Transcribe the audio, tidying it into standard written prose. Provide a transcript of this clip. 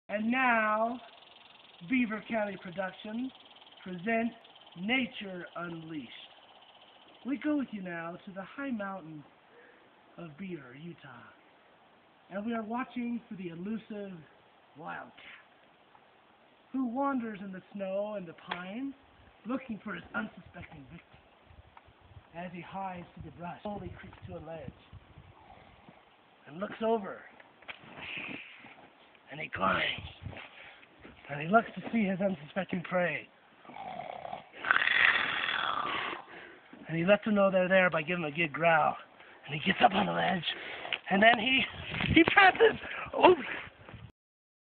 And now, Beaver County Productions present Nature Unleashed. We go with you now to the high mountains of Beaver, Utah. And we are watching for the elusive wildcat, who wanders in the snow and the pines, looking for his unsuspecting victim. As he hides to the brush, slowly creeps to a ledge, and looks over, and he climbs, and he looks to see his unsuspecting prey. And he lets them know they're there by giving them a good growl. And he gets up on the ledge, and then he presses. Oh!